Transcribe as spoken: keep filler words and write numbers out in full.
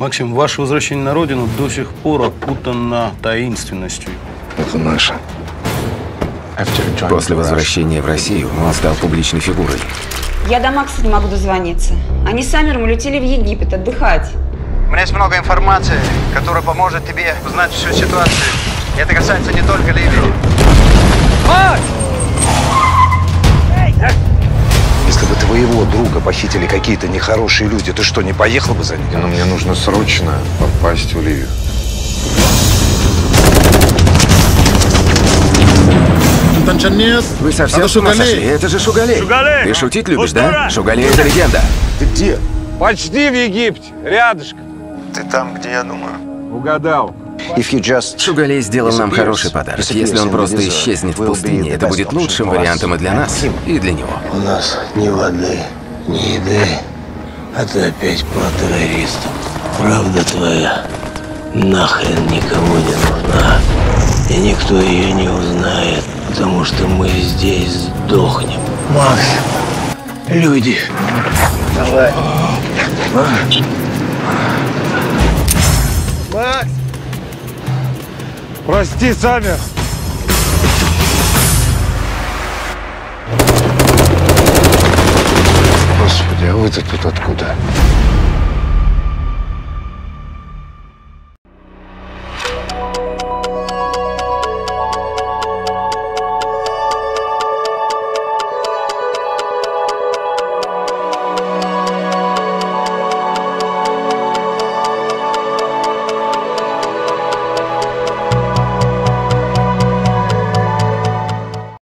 Максим, ваше возвращение на родину до сих пор опутано таинственностью. Это наше. После возвращения в Россию он стал публичной фигурой. Я до Макса не могу дозвониться. Они с Амиром улетели в Египет отдыхать. У меня есть много информации, которая поможет тебе узнать всю ситуацию. И это касается не только Ливии. Макс! Если бы твоего друга похитили какие-то нехорошие люди, ты что, не поехал бы за ним? Но мне нужно срочно попасть в Ливию. Вы совсем с ума сошли? Это же Шугалей. Шугалей! Ты шутить любишь, да? Шугалей — это легенда. Ты где? Почти в Египте, рядышком. Ты там, где я думаю. Угадал. Шугалей сделал нам хороший подарок. Если он просто исчезнет в пустыне, это будет лучшим вариантом и для нас, и для него. У нас ни воды, ни еды, а ты опять про террористов. Правда твоя нахрен никому не нужна. И никто ее не узнает, потому что мы здесь сдохнем. Макс, люди, давай. Макс! Прости, Самир! Господи, а вы-то тут откуда?